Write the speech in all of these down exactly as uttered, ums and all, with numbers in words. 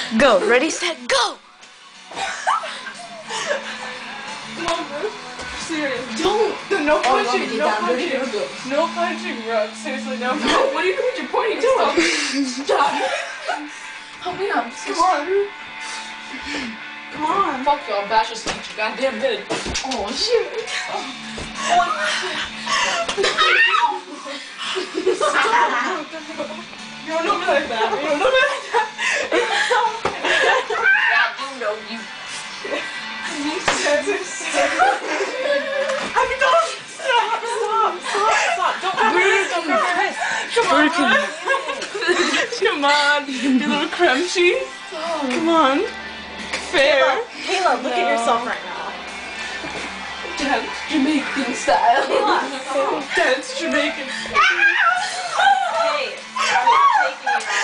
Go. Ready, set, go. Come on, bro. Serious. Don't. No punching. No punching. No punching, bro. Seriously, no. No. What are you doing with your ponytail? Stop. Help me up. Come on. Come on. Fuck you. I'll bash this with your goddamn head. Oh shit. Oh. Stop. You don't know me like that. You don't know me like that. I do know you. That's insane. I mean, don't stop, stop, stop, stop. Don't breathe on your face. Come on, come on, you little creme cheese. Come on, fair. Caleb, look at yourself right now. Dance Jamaican style. Dance Jamaican. Hey, I'm taking you, guys.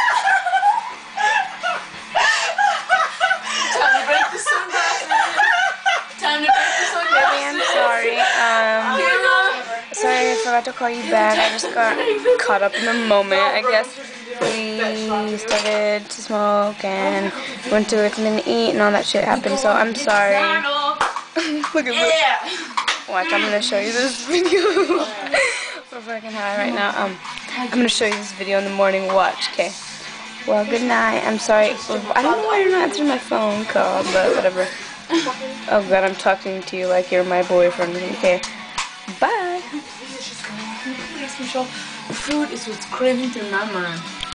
Time to break the sunglasses. Time to break the sunglasses. Baby, I'm sorry. Um, sorry, I forgot to call you back. I just got caught up in the moment. I guess we started to smoke and went to where something to eat and all that shit happened. So I'm sorry. Look at this. Watch, I'm gonna show you this video. We're fucking high right now. Um, I'm gonna show you this video in the morning. Watch, okay? Well, good night. I'm sorry. I don't know why you're not answering my phone call, but whatever. Oh god, I'm talking to you like you're my boyfriend. Okay. Bye. Please, Michelle. Food is what's craving through my mind.